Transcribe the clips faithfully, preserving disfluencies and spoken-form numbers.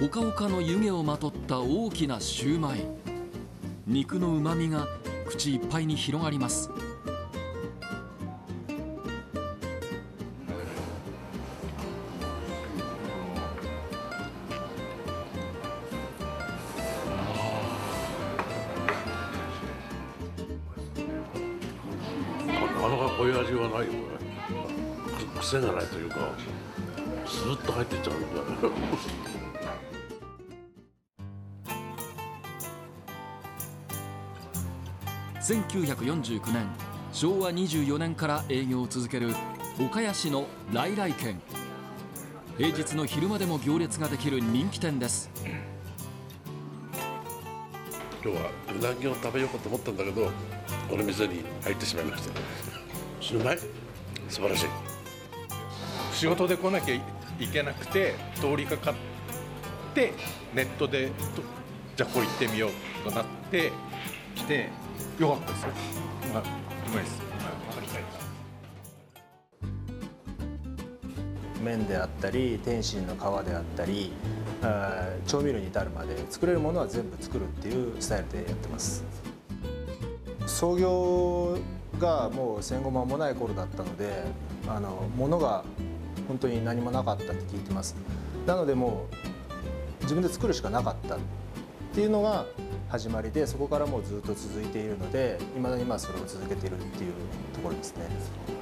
ほかほかの湯気をまとった大きなシューマイ。肉のうまみが口いっぱいに広がります。 なかなかこういう味はないよ、これ。癖がないというか、スーッと入ってっちゃうんだ。 せんきゅうひゃくよんじゅうきゅうねん、しょうわにじゅうよねんから営業を続ける岡谷市の来来軒。平日の昼間でも行列ができる人気店です。 今日はうなぎを食べようかと思ったんだけど、この店に入ってしまいました。うまい、素晴らしい。 仕事で来なきゃいけなくて通りかかってネットでじゃあここ行ってみようとなって来てよかったですよ。まあ、うまいです。 麺であったり天津の皮であったり調味料に至るまで作れるものは全部作るっていうスタイルでやってます。創業がもう戦後間もない頃だったので、あの物が本当に何もなかったって聞いてます。なのでもう自分で作るしかなかったっていうのが始まりで、そこからもうずっと続いているので、いまだにまあそれを続けているっていうところですね。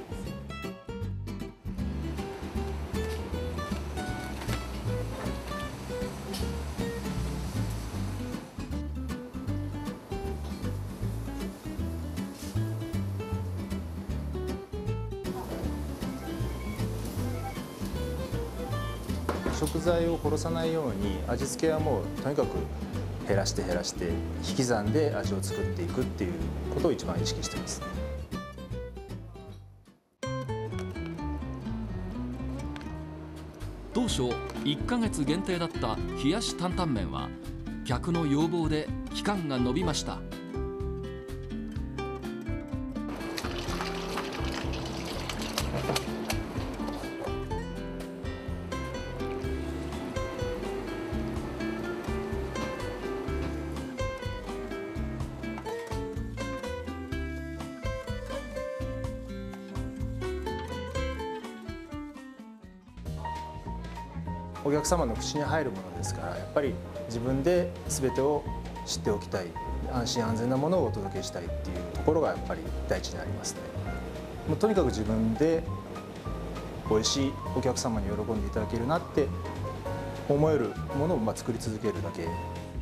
食材を殺さないように味付けはもうとにかく減らして減らして引き算で味を作っていくっていうことを一番意識しています。 当初いっかげつ限定だった冷やし担々麺は客の要望で期間が延びました。 お客様の口に入るものですから、やっぱり自分で全てを知っておきたい、安心安全なものをお届けしたいっていうところがやっぱり第一にありますね。もうとにかく自分で美味しい、お客様に喜んでいただけるなって思えるものをまあ作り続けるだけ。